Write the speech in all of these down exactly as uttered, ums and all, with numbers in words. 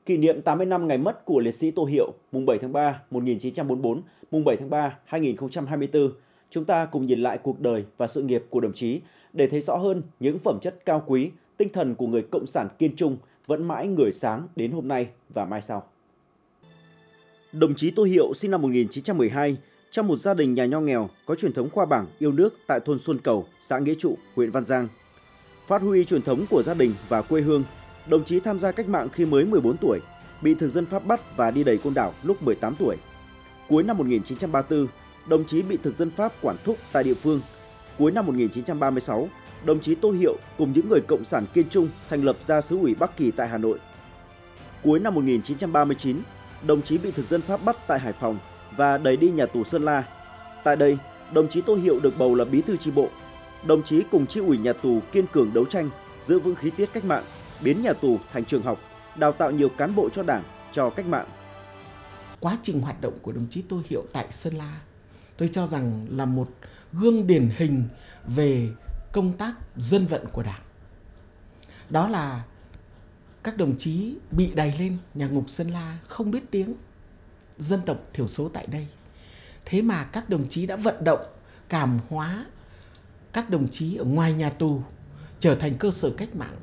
Kỷ niệm tám mươi năm ngày mất của liệt sĩ Tô Hiệu, mùng bảy tháng ba một nghìn chín trăm bốn mươi tư, mùng bảy tháng ba hai nghìn không trăm hai mươi tư, chúng ta cùng nhìn lại cuộc đời và sự nghiệp của đồng chí để thấy rõ hơn những phẩm chất cao quý, tinh thần của người cộng sản kiên trung vẫn mãi ngời sáng đến hôm nay và mai sau. Đồng chí Tô Hiệu sinh năm một nghìn chín trăm mười hai trong một gia đình nhà nho nghèo có truyền thống khoa bảng yêu nước tại thôn Xuân Cầu, xã Nghĩa Trụ, huyện Văn Giang. Phát huy truyền thống của gia đình và quê hương, đồng chí tham gia cách mạng khi mới mười bốn tuổi, bị thực dân Pháp bắt và đi đầy Côn Đảo lúc mười tám tuổi. Cuối năm một nghìn chín trăm ba mươi tư, đồng chí bị thực dân Pháp quản thúc tại địa phương. Cuối năm một nghìn chín trăm ba mươi sáu, đồng chí Tô Hiệu cùng những người cộng sản kiên trung thành lập ra xứ ủy Bắc Kỳ tại Hà Nội. Cuối năm một nghìn chín trăm ba mươi chín, đồng chí bị thực dân Pháp bắt tại Hải Phòng và đẩy đi nhà tù Sơn La. Tại đây, đồng chí Tô Hiệu được bầu là bí thư chi bộ. Đồng chí cùng chi ủy nhà tù kiên cường đấu tranh, giữ vững khí tiết cách mạng, biến nhà tù thành trường học, đào tạo nhiều cán bộ cho Đảng, cho cách mạng. Quá trình hoạt động của đồng chí Tô Hiệu tại Sơn La, tôi cho rằng là một gương điển hình về công tác dân vận của Đảng. Đó là các đồng chí bị đày lên nhà ngục Sơn La không biết tiếng dân tộc thiểu số tại đây. Thế mà các đồng chí đã vận động, cảm hóa các đồng chí ở ngoài nhà tù trở thành cơ sở cách mạng.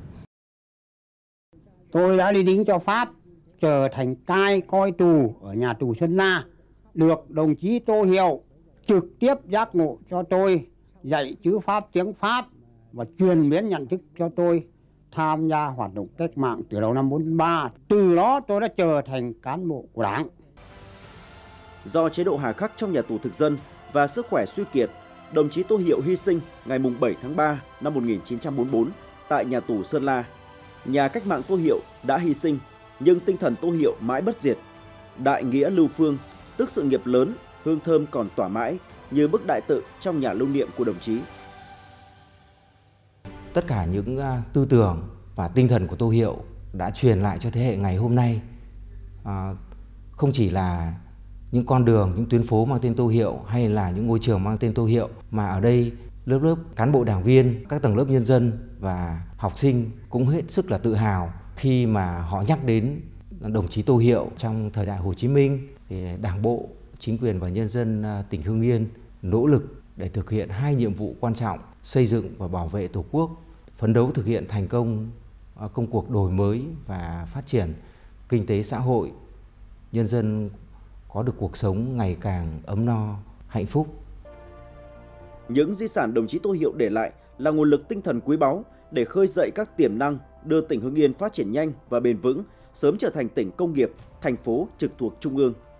Tôi đã đi lính cho Pháp, trở thành cai coi tù ở nhà tù Sơn La, được đồng chí Tô Hiệu trực tiếp giác ngộ cho tôi, dạy chữ Pháp tiếng Pháp và truyền biến nhận thức cho tôi tham gia hoạt động cách mạng từ đầu năm bốn ba. Từ đó tôi đã trở thành cán bộ của Đảng. Do chế độ hà khắc trong nhà tù thực dân và sức khỏe suy kiệt, đồng chí Tô Hiệu hy sinh ngày bảy tháng ba năm một nghìn chín trăm bốn mươi tư tại nhà tù Sơn La. Nhà cách mạng Tô Hiệu đã hy sinh, nhưng tinh thần Tô Hiệu mãi bất diệt. Đại nghĩa lưu phương, tức sự nghiệp lớn, hương thơm còn tỏa mãi như bức đại tự trong nhà lưu niệm của đồng chí. Tất cả những tư tưởng và tinh thần của Tô Hiệu đã truyền lại cho thế hệ ngày hôm nay. À, không chỉ là những con đường, những tuyến phố mang tên Tô Hiệu hay là những ngôi trường mang tên Tô Hiệu, mà ở đây lớp lớp cán bộ đảng viên, các tầng lớp nhân dân và học sinh cũng hết sức là tự hào khi mà họ nhắc đến đồng chí Tô Hiệu. Trong thời đại Hồ Chí Minh thì Đảng bộ, chính quyền và nhân dân tỉnh Hưng Yên nỗ lực để thực hiện hai nhiệm vụ quan trọng: xây dựng và bảo vệ Tổ quốc, phấn đấu thực hiện thành công công cuộc đổi mới và phát triển kinh tế xã hội, nhân dân có được cuộc sống ngày càng ấm no, hạnh phúc. Những di sản đồng chí Tô Hiệu để lại là nguồn lực tinh thần quý báu để khơi dậy các tiềm năng, đưa tỉnh Hưng Yên phát triển nhanh và bền vững, sớm trở thành tỉnh công nghiệp, thành phố trực thuộc Trung ương.